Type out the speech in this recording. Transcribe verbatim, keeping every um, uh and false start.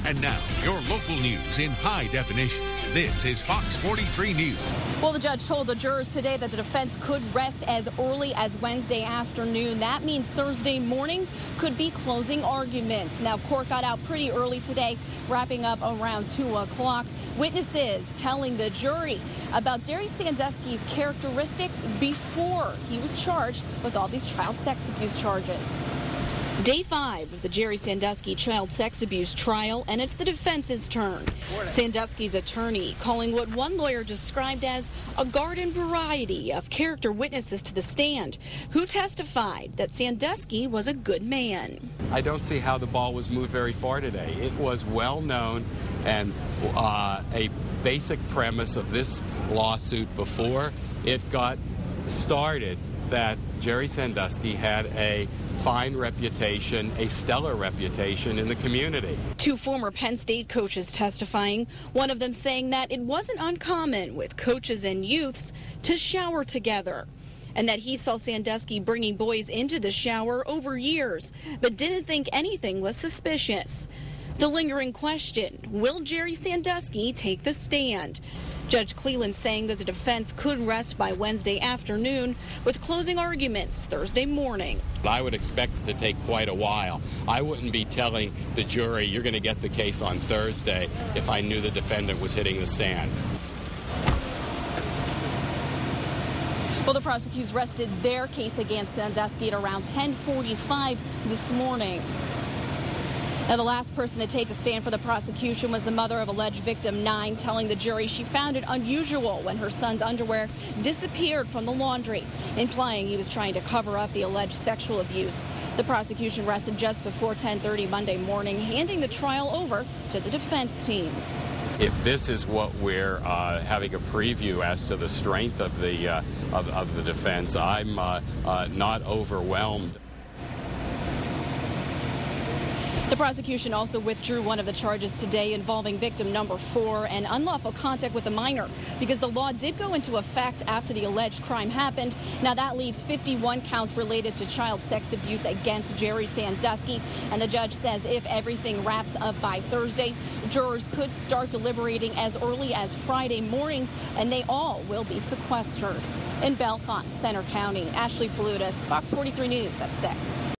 And now, your local news in high definition. This is Fox forty-three News. Well, the judge told the jurors today that the defense could rest as early as Wednesday afternoon. That means Thursday morning could be closing arguments. Now, court got out pretty early today, wrapping up around two o'clock. Witnesses telling the jury about Jerry Sandusky's characteristics before he was charged with all these child sex abuse charges. Day five of the Jerry Sandusky child sex abuse trial, and it's the defense's turn. Sandusky's attorney calling what one lawyer described as a garden variety of character witnesses to the stand, who testified that Sandusky was a good man. I don't see how the ball was moved very far today. It was well known, and uh, a basic premise of this lawsuit before it got started, that Jerry Sandusky had a fine reputation, a stellar reputation in the community. Two former Penn State coaches testifying, one of them saying that it wasn't uncommon with coaches and youths to shower together, and that he saw Sandusky bringing boys into the shower over years, but didn't think anything was suspicious. The lingering question, will Jerry Sandusky take the stand? Judge Cleland saying that the defense could rest by Wednesday afternoon, with closing arguments Thursday morning. I would expect it to take quite a while. I wouldn't be telling the jury you're going to get the case on Thursday if I knew the defendant was hitting the stand. Well, the prosecutors rested their case against Sandusky at around ten forty-five this morning. Now, the last person to take the stand for the prosecution was the mother of alleged victim nine, telling the jury she found it unusual when her son's underwear disappeared from the laundry, implying he was trying to cover up the alleged sexual abuse. The prosecution rested just before ten thirty Monday morning, handing the trial over to the defense team. If this is what we're uh, having a preview as to the strength of the uh, of, of the defense, I'm uh, uh, not overwhelmed. The prosecution also withdrew one of the charges today involving victim number four and unlawful contact with a minor, because the law did go into effect after the alleged crime happened. Now that leaves fifty-one counts related to child sex abuse against Jerry Sandusky, and the judge says if everything wraps up by Thursday, jurors could start deliberating as early as Friday morning, and they all will be sequestered. In Bellefonte, Center County, Ashley Paludas, Fox forty-three News at six.